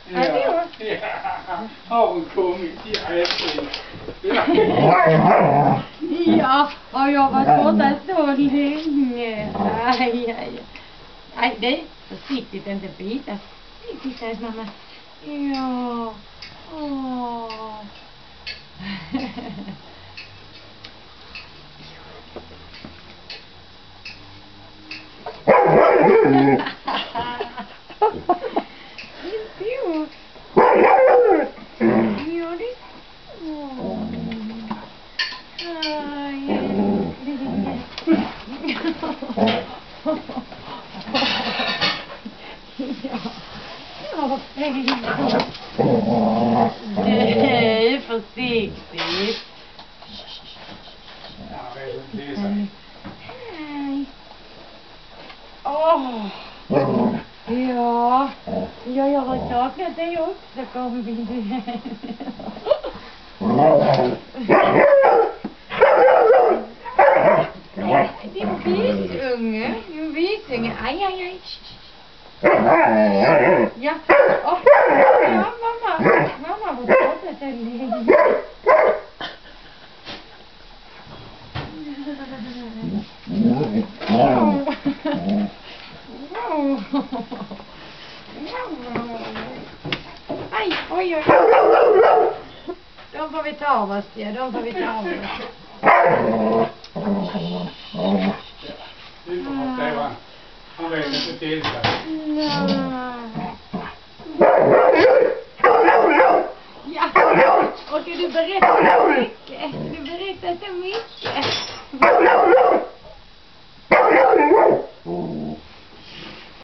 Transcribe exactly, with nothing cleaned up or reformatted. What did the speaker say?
Ja, ja. Har hon kommit? Ja, äntligen. Ja, har jag varit borta så länge. Aj, aj. Aj, det försiktigt inte bita. Titta, mamma. Ja. Åh. Nej, försiktigt. Hej. Åh. Ja. Ja, jag har saknat dig också, kommit. Det är en visunge. En visunge. Aj, aj, aj. Ja. Oh. Ja, mamma. Mamma var borta så länge. Aj, oj, oj. De får vi ta av oss, ja. De får vi ta av oss. Du får se vad han vet inte till sig. Ja, och du berättar så mycket. Du berättar så mycket.